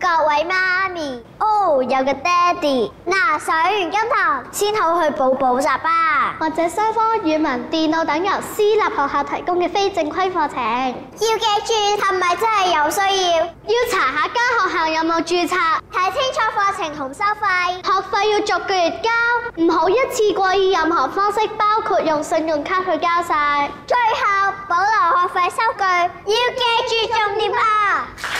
各位媽咪，有個爹哋，上完金堂先好去補習吧。 或者西方語文、電腦等由私立學校提供嘅非正規課程。 要記住係咪真係有需要？ 要查下間學校有冇註冊， 睇清楚課程同收費。 學費要逐個月交，唔好一次過以任何方式，包括用信用卡去交晒。 最後保留學費收據，要記住重點啊！